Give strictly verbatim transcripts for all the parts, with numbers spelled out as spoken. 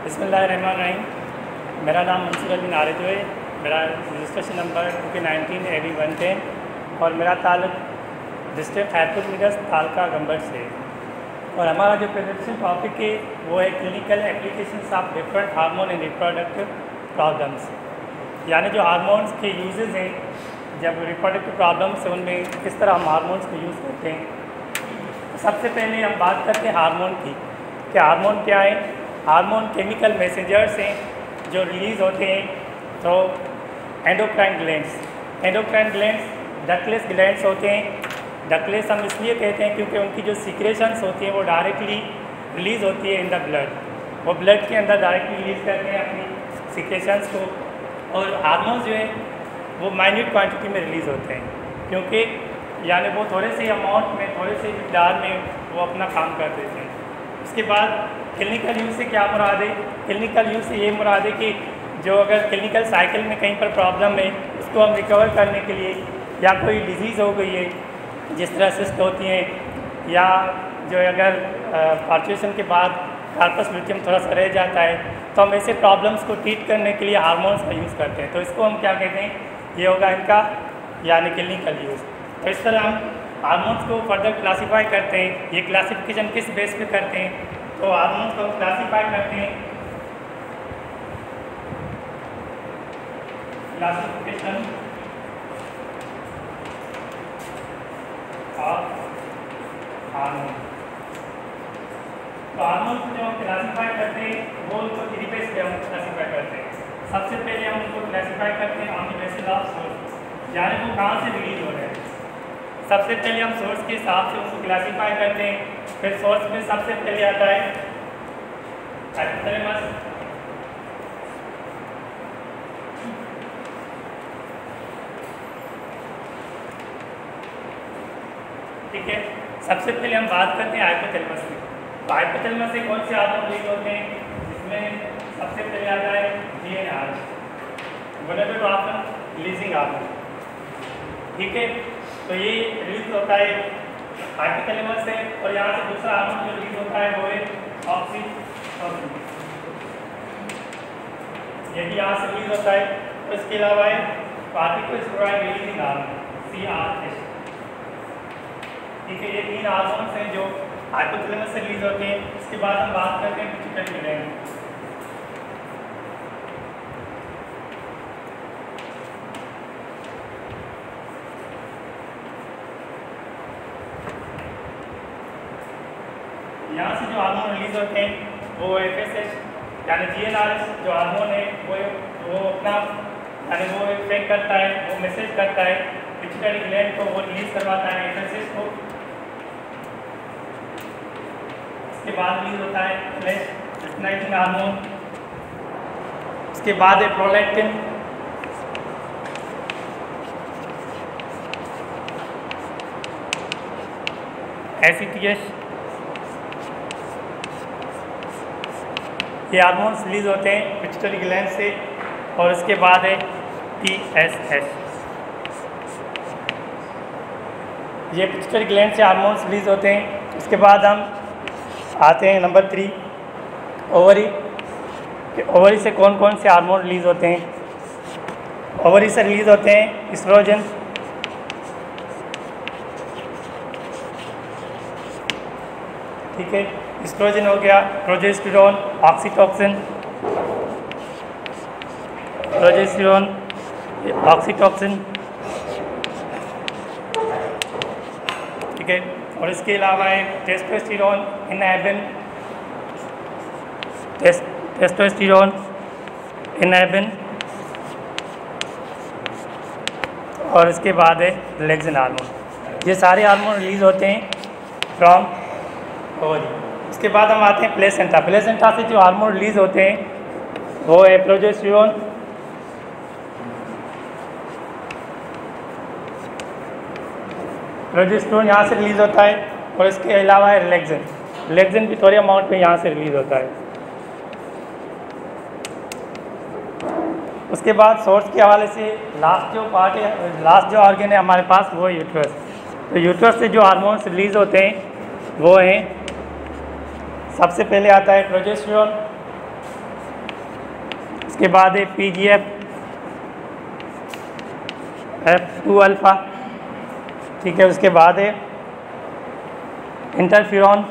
बिस्मिल्लाहिर्रहमानिर्रहीम। मेरा नाम मंसूर अली नारिद है। मेरा registration number two K nineteen A B one ten और मेरा ताल्लुक डिस्ट्रिक्ट हैदपुर मिडस तालका गंबर से। और हमारा जो प्रेजेंटेशन टॉपिक है वो है clinical applications of different hormone in reproductive problems, यानी जो हार्मोन्स के यूजेस हैं जब रिप्रोडक्टिव प्रॉब्लम्स है उनमें किस तरह हम हार्मोन्स को यूज़ करते हैं। सबसे पहले हम बात करते हैं हार्मोन की कि हार्मोन क्या है। हार्मोन केमिकल मैसेंजर्स हैं जो रिलीज़ होते हैं तो endocrine glands endocrine glands ductless glands होते हैं। डक्टलेस हम इसलिए कहते हैं क्योंकि उनकी जो सीक्रेशंस होती हैं वो डायरेक्टली रिलीज़ होती है इन द ब्लड। वो ब्लड के अंदर डायरेक्टली रिलीज़ करते हैं अपनी सीक्रेशंस को। और हार्मोन्स जो है वो माइन्यूट क्वांटिटी में रिलीज़ होते हैं क्योंकि यानी वो थोड़े से अमाउंट में थोड़े से मिकदार में वो अपना काम कर देते हैं। उसके बाद क्लिनिकल यूज़ से क्या मुराद है? क्लिनिकल यूज़ से ये मुराद है कि जो अगर क्लिनिकल साइकिल में कहीं पर प्रॉब्लम है उसको हम रिकवर करने के लिए, या कोई डिजीज़ हो गई है जिस तरह सिस्ट होती हैं, या जो अगर पार्चुएशन के बाद कार्पस लुटियम थोड़ा सा रह जाता है तो हम ऐसे प्रॉब्लम्स को ट्रीट करने के लिए हार्मोन्स का यूज़ करते हैं। तो इसको हम क्या कहते हैं? ये होगा इनका यानी क्लिनिकल यूज़। तो इस तरह हम हार्मोन्स को फर्दर क्लासीफाई करते हैं। ये क्लासिफिकेशन किस बेस पे करते हैं? तो हार्मोन्स को क्लासीफाई करते हैं क्लासिफिकेशन ऑफ हार्मोन। तो हार्मोन्स को जो हम क्लासीफाई करते हैं वो उनको थ्री बेस पे हम क्लासीफाई करते हैं। सबसे पहले हम उनको क्लासीफाई करते हैं on the basis of source, यानी वो कहाँ से रिलीज हो रहे हैं। सबसे पहले हम सोर्स के हिसाब से उनको क्लासीफाई करते हैं। फिर सोर्स में सबसे पहले आता है हाइपोथैलेमस, ठीक है। सबसे पहले हम बात करते हैं हाइपोथैलेमस की। तो हाइपोथैलेमस से कौन से हार्मोन रिलीज होते हैं? जिसमें सबसे पहले आता है G N R, gonadotropin option releasing hormone, ठीक है। तो ये रिलीज होता है हाइपोथैलेमस से। और यहाँ से दूसरा हार्मोन जो रिलीज होता है वो है ऑक्सीटोसिन, ये भी यहाँ से रिलीज होता है। तो इसके अलावा है corticosteroid releasing hormone C R H, ठीक है। ये तीन हार्मोन्स हैं जो हाइपोथैलेमस से रिलीज होते हैं। इसके बाद हम बात करते हैं पिट्यूटरी ग्लैंड। यहाँ से जो हार्मोन रिलीज होते हैं वो एफ एस एच यानी जी एन आर एस जो हार्मोन है वो वो अपना यानी वो इफेक्ट करता है, वो मैसेज करता है पिट्यूटरी ग्लैंड को, वो रिलीज करवाता है एफ एस एच को। इसके बाद रिलीज होता है लुटियम हार्मोन। इसके बाद है prolactin, S E T H, ये हार्मोन्स रिलीज होते हैं पिट्यूटरी ग्लैंड से। और इसके बाद है टी एस एच, ये पिट्यूटरी ग्लैंड से हार्मोन्स रिलीज होते हैं। उसके बाद हम आते हैं नंबर थ्री, ओवरी। कि ओवरी से कौन कौन से हार्मोन रिलीज होते हैं? ओवरी से रिलीज होते हैं एस्ट्रोजन, ठीक है। एस्ट्रोजन हो गया, प्रोजेस्टेरोन, ऑक्सीटोसिन, प्रोजेस्टेरोन, ऑक्सीटोसिन, ठीक है। और इसके अलावा है टेस्टोस्टेरोन, इनहिबिन, टेस्टोस्टेरोन, इनहिबिन, और इसके बाद है रिलैक्सिन हार्मोन। ये सारे हार्मोन रिलीज होते हैं फ्रॉम ओवरी। उसके बाद हम आते हैं प्लेसेंटा। प्लेसेंटा से जो हार्मोन रिलीज होते हैं वो है प्रोजेस्टेरोन, प्रोजेस्टेरोन यहाँ से रिलीज होता है। और इसके अलावा है रिलैक्सिन, रिलैक्सिन भी थोड़े अमाउंट में यहाँ से रिलीज होता है। उसके बाद सोर्स के हवाले से लास्ट जो पार्ट है, लास्ट जो ऑर्गन है हमारे पास वो है यूट्रस। तो यूट्रस से जो हार्मोन्स रिलीज होते हैं वो हैं, सबसे पहले आता है प्रोजेस्टेरोन, उसके बाद है P G F F two alpha, ठीक है। उसके बाद है इंटरफ्यूरॉन,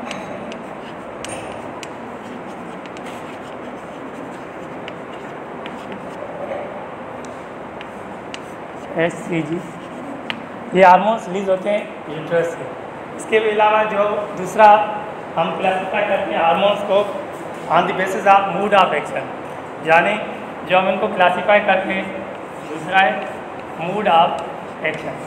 एस सी जी, ये हार्मोन्स रिलीज होते हैं यूट्रस से। इसके अलावा जो दूसरा हम क्लासिफाई करते हैं हार्मोन्स को on the basis of mood of action, यानी जो हम इनको क्लासिफाई करते हैं दूसरा है mood of action.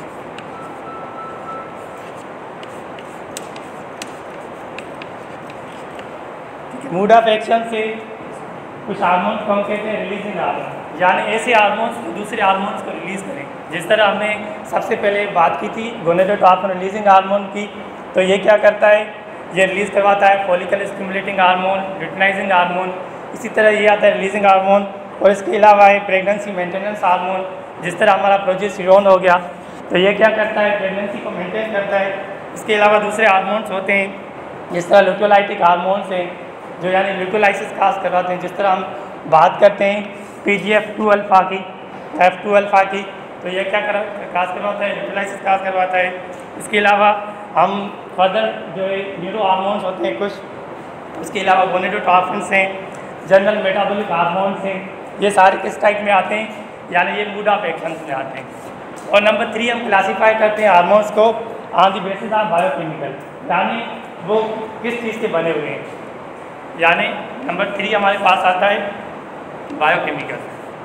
Mood of action से कुछ हार्मोन्स को हम कहते हैं रिलीजिंग हार्मोन, यानी ऐसे हार्मोन्स को दूसरे हार्मोन्स को रिलीज़ करें। जिस तरह हमने सबसे पहले बात की थी गोनेडोट्रोपिन रिलीजिंग हार्मोन की, तो ये क्या करता है, ये रिलीज़ करवाता है follicle stimulating hormone, luteinizing hormone. इसी तरह ये आता है रिलीजिंग हार्मोन। और इसके अलावा है प्रेगनेंसी मेंटेनेंस हार्मोन, जिस तरह हमारा प्रोजेस्टेरोन हो गया, तो ये क्या करता है, प्रेगनेंसी को मेंटेन करता है। इसके अलावा दूसरे हार्मोन्स होते हैं जिस तरह ल्यूकोलाइटिक हार्मोन्स हैं, जो यानी ल्यूकोलाइसिस काज करवाते हैं। जिस तरह हम बात करते हैं P G F two alpha की, एफ टू अल्फ़ा की, तो ये क्या कर काज करवाता है, ल्यूकोलाइसिस काज करवाता है। इसके अलावा हम फर्दर जो है न्यूरो हार्मोन्स होते हैं कुछ, उसके अलावा गोनेडोट्रोपिन्स हैं, जनरल मेटाबॉलिक हार्मोन्स हैं, ये सारे किस टाइप में आते हैं, यानी ये मूड ऑफ एक्शन में आते हैं। और नंबर थ्री हम क्लासीफाई करते हैं हार्मोन्स को on the basis of biochemical, यानी वो किस चीज़ से बने हुए हैं। यानी नंबर थ्री हमारे पास आता है बायोकेमिकल,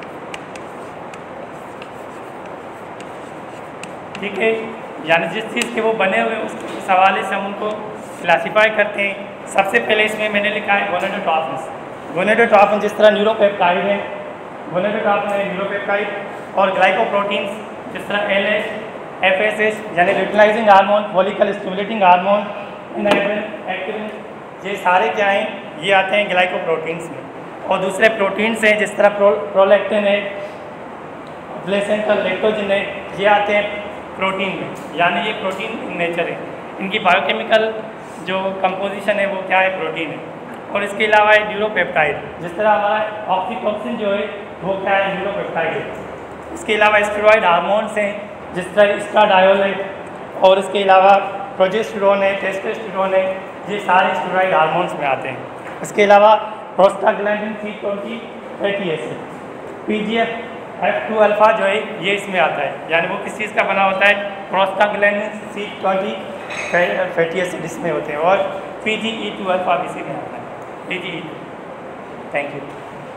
ठीक है, यानी जिस चीज़ के वो बने हुए उस, उस हवाले से हम उनको क्लासीफाई करते हैं। सबसे पहले इसमें मैंने लिखा है गोनेडोट्रोपिन्स। गोनेडोट्रोपिन जिस तरह न्यूरोपेप्टाइड है, गोनेडोट्रोपिन है न्यूरोपेप्टाइड, और ग्लाइकोप्रोटीन्स जिस तरह L H, F S H यानी luteinizing hormone, follicle stimulating hormone, inhibin, activin, ये सारे क्या हैं, ये आते हैं ग्लाइकोप्रोटीन्स में। और दूसरे प्रोटीन्स हैं जिस तरह प्रो प्रोलैक्टिन है, प्लेसेंटल लैक्टोजन है, ये आते हैं प्रोटीन में, यानी ये प्रोटीन इन नेचर है। इनकी बायोकेमिकल जो कंपोजिशन है वो क्या है, प्रोटीन है। और इसके अलावा है न्यूरोपेप्टाइड, जिस तरह हमारा ऑक्सीटोसिन जो है वो क्या है, न्यूरोपेप्टाइड है। इसके अलावा स्टेरॉइड हार्मोन्स हैं जिस तरह एस्ट्राडायोल है, और इसके अलावा प्रोजेस्टेरोन है, टेस्टोस्टेरोन है, ये सारे स्टेरॉइड हार्मोन्स में आते हैं। इसके अलावा prostaglandin C twenty fatty acid, P G F F two alpha जो है ये इसमें आता है, यानी वो किस चीज़ का बना होता है, prostaglandin C twenty fatty acid इसमें होते हैं। और P G E two alpha भी इसी में आता है, P G E two. Thank you.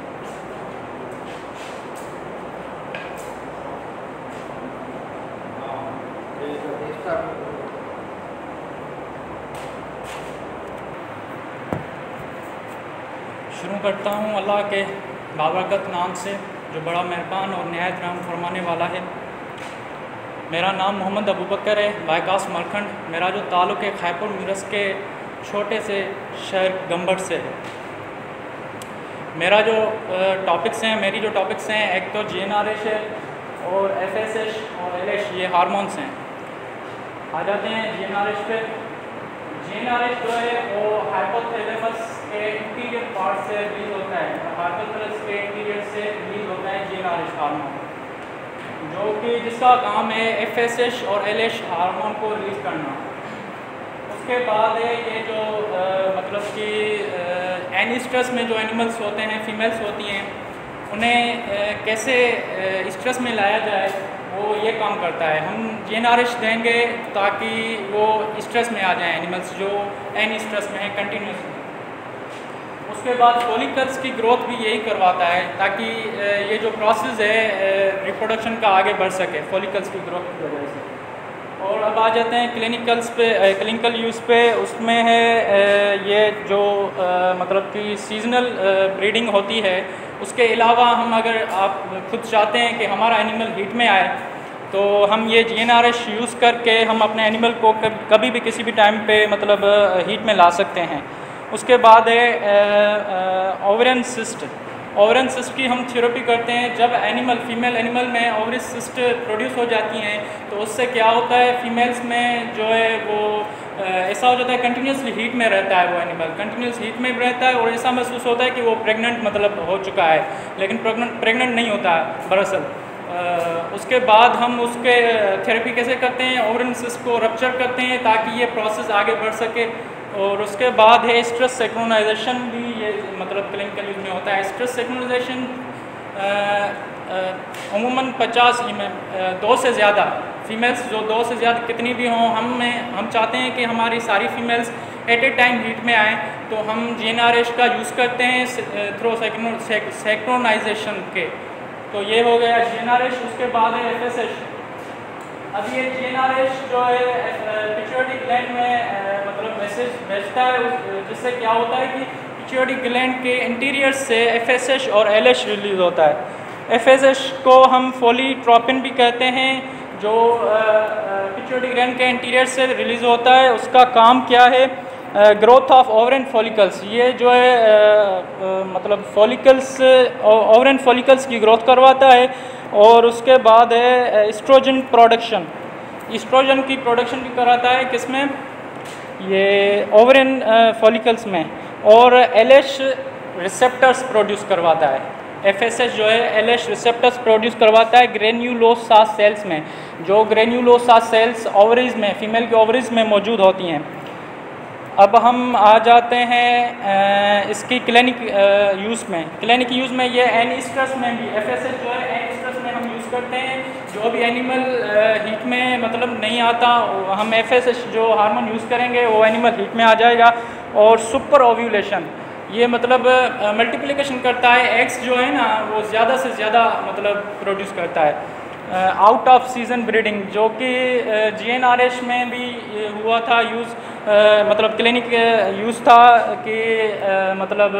शुरू करता हूँ अल्लाह के बाबरकत नाम से जो बड़ा मेहरबान और नहायत रहम फरमाने वाला है। मेरा नाम मोहम्मद अबू बकर है, बायकास मरखंड। मेरा जो ताल्लुक़ है खैपुर मिरस के छोटे से शहर गंबट से है। मेरा जो टॉपिक्स हैं मेरी जो टॉपिक्स हैं एक तो जी एन आर एच है और एफ एस एच और एल एच, ये हार्मोन्स हैं। आ जाते हैं जी एन आर एच पे। जी एन आर एच जो है वो हाइपोथैलेमस के इंटीरियर पार्ट से रिलीज होता है, हाइपोथैलेमस के इंटीरियर से रिलीज होता है G N R H hormone, जो कि जिसका काम है एफ एस एच और एल एच हार्मोन को रिलीज करना। उसके बाद है ये जो आ, मतलब कि एनी स्ट्रेस में जो एनिमल्स होते हैं, फीमेल्स होती हैं, उन्हें आ, कैसे स्ट्रेस में लाया जाए वो ये काम करता है। हम जी एन आर एच देंगे ताकि वो स्ट्रेस में आ जाएं एनिमल्स जो एनी स्ट्रेस में है कंटिन्यूसली। उसके बाद फॉलिकल्स की ग्रोथ भी यही करवाता है ताकि ये जो प्रोसेस है रिप्रोडक्शन का आगे बढ़ सके फॉलिकल्स की ग्रोथ की वजह से। और अब आ जाते हैं क्लिनिकल्स पे, क्लिनिकल यूज़ पे। उसमें है ये जो मतलब कि सीजनल ब्रीडिंग होती है, उसके अलावा हम अगर आप खुद चाहते हैं कि हमारा एनिमल हीट में आए तो हम ये G N R H use करके हम अपने एनिमल को कभी भी किसी भी टाइम पे मतलब हीट में ला सकते हैं। उसके बाद है ओवेरियन सिस्ट। ओवरन सिस्ट की हम थेरेपी करते हैं जब एनिमल फीमेल एनिमल में ओवरी सिस्ट प्रोड्यूस हो जाती हैं, तो उससे क्या होता है फीमेल्स में जो है वो ऐसा हो जाता है कंटिन्यूसली हीट में रहता है, वो एनिमल कंटिन्यूस हीट में रहता है और ऐसा महसूस होता है कि वो प्रेग्नेंट मतलब हो चुका है, लेकिन प्रेग्नेंट प्रेग्नेंट नहीं होता दरअसल। उसके बाद हम उसके थेरेपी कैसे करते हैं, ओवरन सिस्ट को रप्चर करते हैं ताकि ये प्रोसेस आगे बढ़ सके। और उसके बाद है स्ट्रेस सिंक्रोनाइजेशन भी, ये मतलब क्लिनिकल यूज में होता है। स्ट्रेस सिंक्रोनाइजेशन अमूमन पचास में दो से ज़्यादा फीमेल्स जो दो से ज़्यादा कितनी भी हों, हम में हम चाहते हैं कि हमारी सारी females at a time heat में आएँ, तो हम जी एन आर एच का यूज़ करते हैं थ्रो सिंक्रोनाइजेशन के। तो ये हो गया जी एन आर एच। उसके बाद है एफ एस एच। अब ये जी एन आर एच जो है पिट्यूटरी ग्लैंड में मतलब मैसेज भेजता है, जिससे क्या होता है कि पिट्यूटरी ग्लैंड के इंटीरियर से एफ एस एच और एल एच रिलीज होता है। एफ एस एच को हम फोलिट्रोपिन भी कहते हैं, जो पिट्यूटरी ग्लैंड के इंटीरियर से रिलीज़ होता है। उसका काम क्या है, ग्रोथ ऑफ ओवरन फॉलिकल्स, ये जो है आ, आ, मतलब फॉलिकल्स ओवरन फॉलिकल्स की ग्रोथ करवाता है। और उसके बाद है एस्ट्रोजन प्रोडक्शन, एस्ट्रोजन की प्रोडक्शन भी कराता है किसमें, ये ओवरन फॉलिकल्स में। और एल एच रिसेप्टर्स प्रोड्यूस करवाता है। एफ एस एच जो है एल एच रिसेप्टर्स प्रोड्यूस करवाता है ग्रेन्यूलोसा सेल्स में, जो ग्रेन्यूलोसा सेल्स ओवरीज में फीमेल के ओवरीज में मौजूद होती हैं। अब हम आ जाते हैं इसकी क्लिनिक यूज़ में। क्लिनिक यूज़ में ये एनिस्ट्रस में भी एफ एस एच जो है एनिस्ट्रस में हम यूज़ करते हैं। जो भी एनिमल हीट में मतलब नहीं आता, हम एफ एस एच जो हार्मोन यूज़ करेंगे वो एनिमल हीट में आ जाएगा। और सुपर ओव्यूलेशन, ये मतलब मल्टीप्लिकेशन करता है, एग्स जो है ना वो ज़्यादा से ज़्यादा मतलब प्रोड्यूस करता है। आउट ऑफ सीज़न ब्रीडिंग, जो कि जी एन आर एच में भी हुआ था यूज़, मतलब क्लिनिक यूज़ था कि आ, मतलब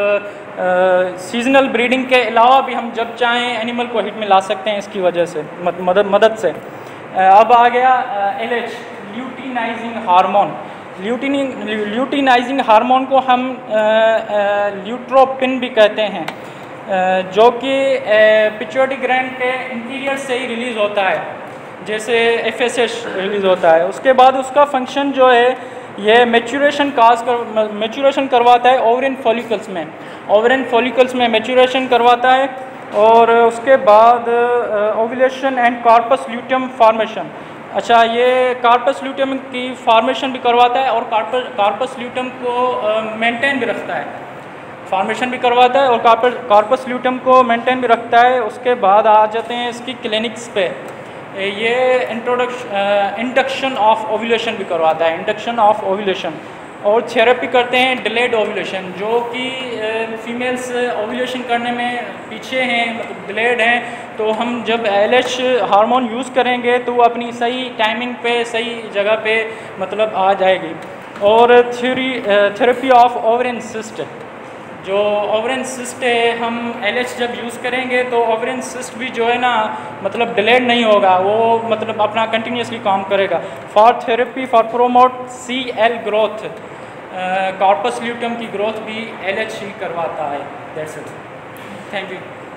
सीजनल ब्रीडिंग के अलावा भी हम जब चाहें एनिमल को हीट में ला सकते हैं इसकी वजह से मदद मदद से। अब आ गया L H luteinizing hormone. Luteinizing luteinizing hormone को हम ल्यूट्रोपिन भी कहते हैं, जो कि पिट्यूटरी ग्लैंड के इंटीरियर से ही रिलीज़ होता है, जैसे एफ एस एच रिलीज़ होता है। उसके बाद उसका फंक्शन जो है ये मैच्योरेशन काज कर मैच्योरेशन करवाता है ओवरिन फॉलिकल्स में, ओवरिन फॉलिकल्स में मैच्योरेशन करवाता है। और उसके बाद ovulation and corpus luteum formation, अच्छा ये कार्पस ल्यूटियम की फॉर्मेशन भी करवाता है और कार्पस कार्पस ल्यूटियम को मेंटेन भी रखता है, फॉर्मेशन भी करवाता है और कार्पस कार्पस ल्यूटियम को मेंटेन भी रखता है। उसके बाद आ जाते हैं इसकी क्लिनिक्स पे, ये इंट्रोडक्शन इंडक्शन ऑफ ओव्यूलेशन भी करवाता है, इंडक्शन ऑफ ओव्यूलेशन। और थेरेपी करते हैं डिलेड ओव्यूलेशन, जो कि फीमेल्स ओव्यूलेशन करने में पीछे हैं, मतलब डिलेड हैं, तो हम जब एल एच हार्मोन यूज़ करेंगे तो वो अपनी सही टाइमिंग पे सही जगह पे मतलब आ जाएगी। और theory therapy of ovarian cyst, जो ओवरिन सिस्ट है, हम एल एच जब यूज़ करेंगे तो ओवरिन सिस्ट भी जो है ना मतलब डिलेड नहीं होगा, वो मतलब अपना कंटिन्यूसली काम करेगा। For therapy for promote C L growth, corpus luteum की ग्रोथ भी एल एच ही करवाता है। That's it, thank you.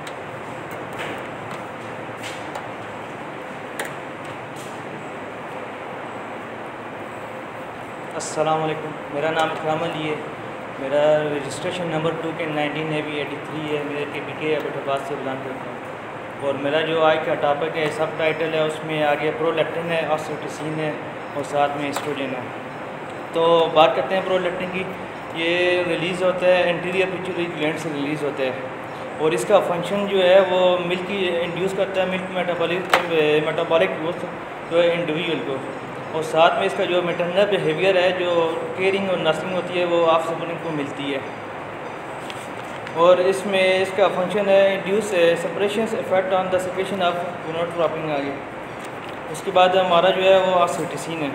अस्सलाम वालेकुम, मेरा नाम इकराम अली है, मेरा registration number two K nineteen A B eighty three है, मेरे के बी के अबटाबाद से बिलोंग करता हूँ। और मेरा जो आज का टॉपिक है, सब टाइटल है, उसमें आगे प्रोलैक्टिन है, ऑक्सीटोसिन है और साथ में एस्ट्रोजन है। तो बात करते हैं प्रोलैक्टिन की। ये रिलीज़ होता है एंटीरियर पिट्यूटरी ग्लैंड से रिलीज़ होता है और इसका फंक्शन जो है वो मिल्क की इंड्यूस करता है, मिल्क मेटाबॉलिक मेटाबॉलिक ग्रोथ जो है इंडिविजुअल को। और साथ में इसका जो मैटरनल बिहेवियर है, जो केयरिंग और नर्सिंग होती है, वो आप सब को मिलती है। और इसमें इसका फंक्शन है induce separation effect on the secretion of gonadotropin आगे। उसके बाद हमारा जो है वो ऑक्सीटोसिन है।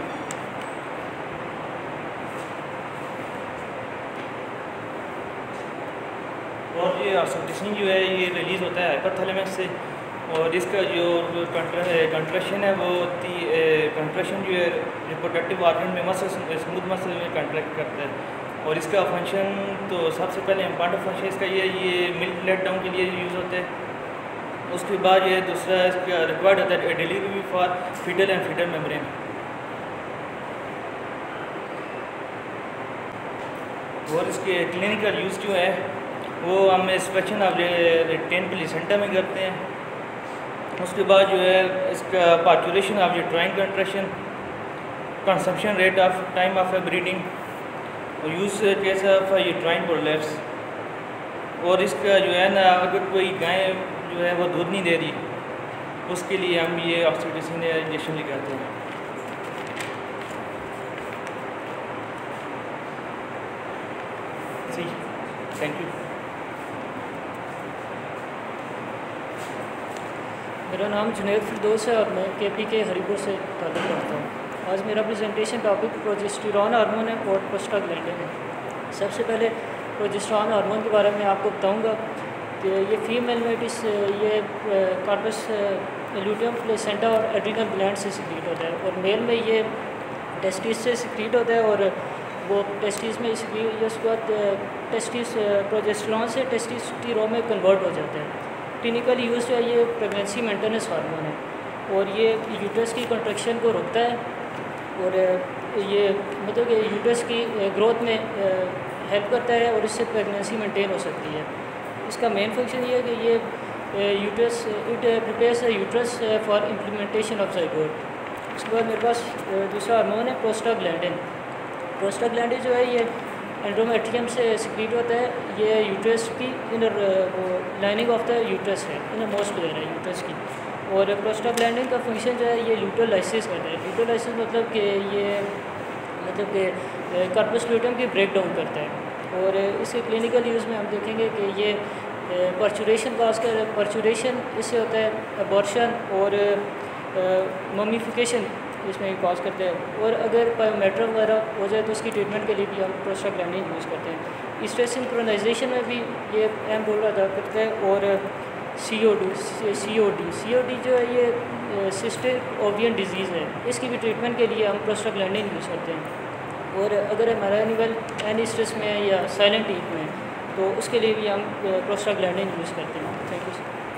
और ये ऑक्सीटोसिन जो है ये रिलीज़ होता है हाइपोथैलेमस से और इसका जो कंट्रैक्शन है वो कंट्रैक्शन जो है रिप्रोडक्टिव ऑर्गन में मसल स्मूथ मसल में कंट्रैक्ट करता है। और इसका फंक्शन तो सबसे पहले इम्पॉर्टेंट फंक्शन इसका ये ये मिल्क लेट डाउन के लिए यूज़ होता है। उसके बाद ये दूसरा इसका रिक्वायर्ड होता है delivery for fetal and fetal membrane. और इसके क्लिनिकल यूज़ जो है वो हम इंस्पेक्शन ऑफ टेन प्लेसेंटा में करते हैं। उसके बाद जो है इसका parturition of uterine contraction, consumption rate of time of breeding, use case of uterine prolapse. और इसका जो है ना अगर कोई गाय जो है वो दूध नहीं दे रही उसके लिए हम ये ऑक्सीटोसिन इंजेक्शन लगाते हैं। जी थैंक यू। मेरा नाम जुनैद फिरदौस है और मैं के पी के हरिपुर से ताल्लुक़ रखता हूँ। आज मेरा प्रेजेंटेशन टॉपिक प्रोजेस्टेरॉन हार्मोन है और प्रोस्टाग्लैंडिन है। सबसे पहले प्रोजेस्टेरॉन हार्मोन के बारे में आपको बताऊंगा कि ये फीमेल में इस ये कार्पस ल्यूटियम प्लेसेंटा और एड्रिनल ग्लैंड से सिक्रीट होता है और मेल में ये टेस्टिस से सिक्रीट होता है और वो टेस्टिस में सिक्रीट उसके बाद टेस्टिस प्रोजेस्टेरॉन से टेस्टिस्टेरोन में कन्वर्ट हो जाता है। क्लिनिकल यूज़ जो है ये प्रेगनेंसी मेंटेनेंस हार्मोन है और ये यूट्रस की कंट्रैक्शन को रोकता है और ये मतलब कि यूट्रस की ग्रोथ में हेल्प करता है और इससे प्रेगनेंसी मेंटेन हो सकती है। इसका मेन फंक्शन ये है कि ये uterus it prepares the uterus for implementation of zygote. उसके बाद मेरे पास दूसरा हार्मोन है प्रोस्टाग्लैंडिन। प्रोस्टाग्लैंडिन जो है ये एंडोमेट्रियम से सिक्रीट होता है। ये यूट्रस की इनर वो लाइनिंग ऑफ द यूट्रस है, इनर मोस्ट लेयर है यूट्रस की। और प्रोस्टाग्लैंडिन का फंक्शन जो है ये ल्यूटोलाइसिस करता है। ल्यूटोलाइसिस मतलब कि ये मतलब कि कार्पस ल्यूटियम की ब्रेक डाउन करता है। और इसके क्लिनिकल यूज़ में हम देखेंगे कि ये पर्चुरेशन काज कर पर्चुरेशन इससे होता है, अबॉर्शन और ममीफिकेशन इसमें काज करते हैं। और अगर बायोमेट्रिक वगैरह हो जाए तो उसकी ट्रीटमेंट के लिए भी हम प्रोस्टाग्लैंडिन यूज़ करते हैं। स्ट्रेस सिंक्रोनाइजेशन में भी ये अहम रोल अदा करता है। और C O D C O D C O D जो है ये सिस्टिक ओवियन डिजीज़ है, इसकी भी ट्रीटमेंट के लिए हम प्रोस्टाग्लैंडिन यूज़ करते हैं। और अगर हमारा एनिमल एनी स्ट्रेस में है या साइलेंट टीप में है तो उसके लिए भी हम प्रोस्टाग्लैंडिन यूज़ करते हैं। Thank you sir.